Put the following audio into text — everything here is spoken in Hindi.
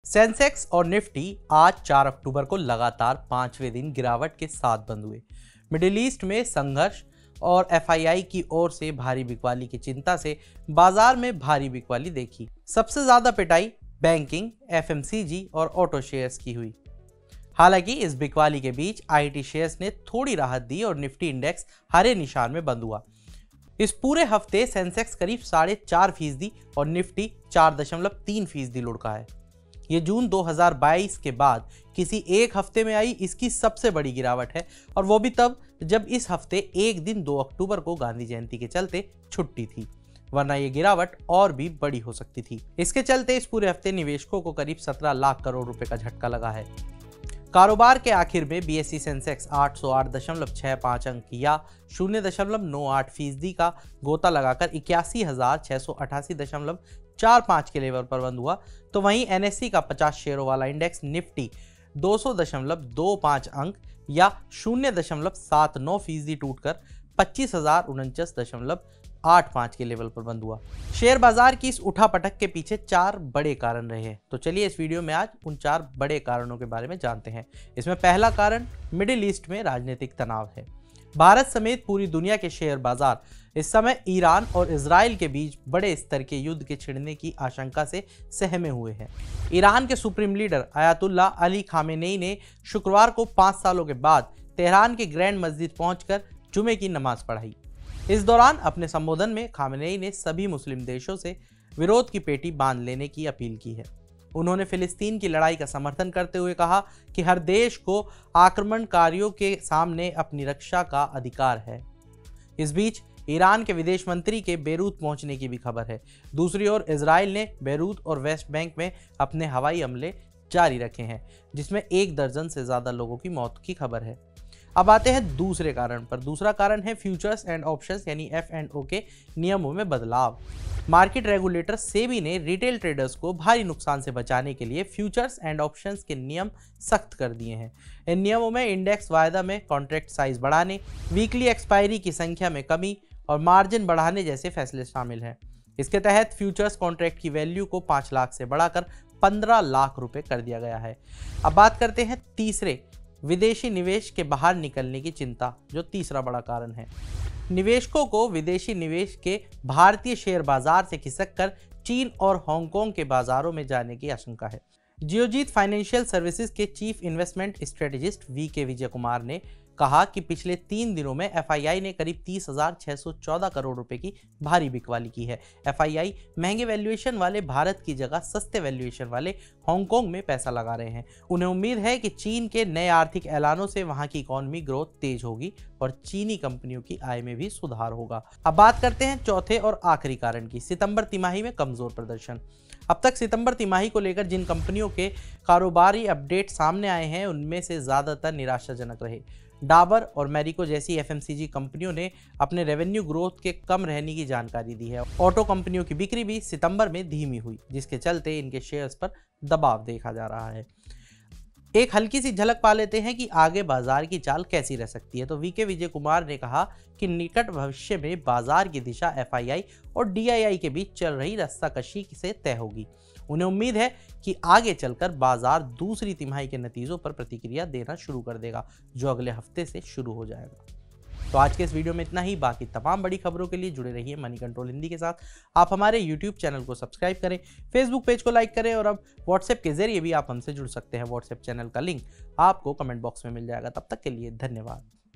सेंसेक्स और निफ्टी आज 4 अक्टूबर को लगातार 5वें दिन गिरावट के साथ बंद हुए। मिडिल ईस्ट में संघर्ष और एफआईआई की ओर से भारी बिकवाली की चिंता से बाजार में भारी बिकवाली देखी। सबसे ज्यादा पिटाई बैंकिंग, एफएमसीजी और ऑटो शेयर्स की हुई। हालांकि इस बिकवाली के बीच आईटी शेयर्स ने थोड़ी राहत दी और निफ्टी इंडेक्स हरे निशान में बंद हुआ। इस पूरे हफ्ते सेंसेक्स करीब 4.5% और निफ्टी 4.3% लुढ़का है। ये जून 2022 के बाद किसी एक हफ्ते में आई इसकी सबसे बड़ी गिरावट है, और वो भी तब जब इस हफ्ते एक दिन 2 अक्टूबर को गांधी जयंती के चलते छुट्टी थी, वरना ये गिरावट और भी बड़ी हो सकती थी। इसके चलते इस पूरे हफ्ते निवेशकों को करीब 17 लाख करोड़ रुपए का झटका लगा है। कारोबार के आखिर में बीएसई सेंसेक्स 808.65 अंक या 0.98% का गोता लगाकर 81,688.45 के लेवल पर बंद हुआ, तो वहीं एनएसई का 50 शेयरों वाला इंडेक्स निफ्टी 200.25 अंक या 0.79% टूटकर 25,049.85 के लेवल पर बंद हुआ। शेयर बाजार की इस उठापटक के पीछे 4 बड़े कारण रहे हैं, तो चलिए इस वीडियो में आज उन 4 बड़े कारणों के बारे में जानते हैं। इसमें पहला कारण मिडिल ईस्ट में राजनीतिक तनाव है। भारत समेत पूरी दुनिया के शेयर बाजार इस समय ईरान और इजराइल के बीच बड़े स्तर के युद्ध के छिड़ने की आशंका से सहमे हुए हैं। ईरान के supreme leader Ayatollah Ali Khamenei ने शुक्रवार को 5 सालों के बाद तेहरान के ग्रैंड मस्जिद पहुंचकर जुमे की नमाज पढ़ाई। इस दौरान अपने संबोधन में खामेनेई ने सभी मुस्लिम देशों से विरोध की पेटी बांध लेने की अपील की है। उन्होंने फिलिस्तीन की लड़ाई का समर्थन करते हुए कहा कि हर देश को आक्रमणकारियों के सामने अपनी रक्षा का अधिकार है। इस बीच ईरान के विदेश मंत्री के बेरूत पहुंचने की भी खबर है। दूसरी ओर इजराइल ने बेरूत और वेस्ट बैंक में अपने हवाई हमले जारी रखे हैं, जिसमें 1 दर्जन से ज्यादा लोगों की मौत की खबर है। अब आते हैं दूसरे कारण पर। दूसरा कारण है फ्यूचर्स एंड ऑप्शंस यानी F&O के नियमों में बदलाव। मार्केट रेगुलेटर सेबी ने रिटेल ट्रेडर्स को भारी नुकसान से बचाने के लिए फ्यूचर्स एंड ऑप्शंस के नियम सख्त कर दिए हैं। इन नियमों में इंडेक्स वायदा में कॉन्ट्रैक्ट साइज बढ़ाने, वीकली एक्सपायरी की संख्या में कमी और मार्जिन बढ़ाने जैसे फैसले शामिल हैं। इसके तहत फ्यूचर्स कॉन्ट्रैक्ट की वैल्यू को 5 लाख से बढ़ाकर 15 लाख रुपए कर दिया गया है। अब बात करते हैं तीसरे, विदेशी निवेश के बाहर निकलने की चिंता, जो तीसरा बड़ा कारण है। निवेशकों को विदेशी निवेश के भारतीय शेयर बाजार से खिसककर चीन और हांगकांग के बाजारों में जाने की आशंका है। जियोजीत फाइनेंशियल सर्विसेज के chief investment strategist VK Vijay Kumar ने कहा कि पिछले 3 दिनों में एफआईआई ने करीब 30,614 करोड़ रुपए की भारी बिकवाली की है। एफआईआई महंगे वैल्यूएशन वाले भारत की जगह सस्ते वैल्यूएशन वाले हांगकांग में पैसा लगा रहे हैं। उन्हें उम्मीद है कि चीन के नए आर्थिक ऐलानों से वहां की इकोनॉमी ग्रोथ तेज होगी और चीनी कंपनियों की आय में भी सुधार होगा। अब बात करते हैं चौथे और आखिरी कारण की, सितंबर तिमाही में कमजोर प्रदर्शन। अब तक सितंबर तिमाही को लेकर जिन कंपनियों के कारोबारी अपडेट सामने आए हैं, उनमें से ज्यादातर निराशाजनक रहे। डाबर और मैरिको जैसी एफएमसीजी कंपनियों ने अपने रेवेन्यू ग्रोथ के कम रहने की जानकारी दी है। ऑटो कंपनियों की बिक्री भी सितंबर में धीमी हुई, जिसके चलते इनके शेयर्स पर दबाव देखा जा रहा है। एक हल्की सी झलक पा लेते हैं कि आगे बाजार की चाल कैसी रह सकती है। तो वीके विजय कुमार ने कहा कि निकट भविष्य में बाजार की दिशा एफआईआई और डीआईआई के बीच चल रही रस्साकशी से तय होगी। उन्हें उम्मीद है कि आगे चलकर बाजार दूसरी तिमाही के नतीजों पर प्रतिक्रिया देना शुरू कर देगा, जो अगले हफ्ते से शुरू हो जाएगा। तो आज के इस वीडियो में इतना ही। बाकी तमाम बड़ी खबरों के लिए जुड़े रहिए मनी कंट्रोल हिंदी के साथ। आप हमारे यूट्यूब चैनल को सब्सक्राइब करें, फेसबुक पेज को लाइक करें और अब व्हाट्सएप के जरिए भी आप हमसे जुड़ सकते हैं। व्हाट्सएप चैनल का लिंक आपको कमेंट बॉक्स में मिल जाएगा। तब तक के लिए धन्यवाद।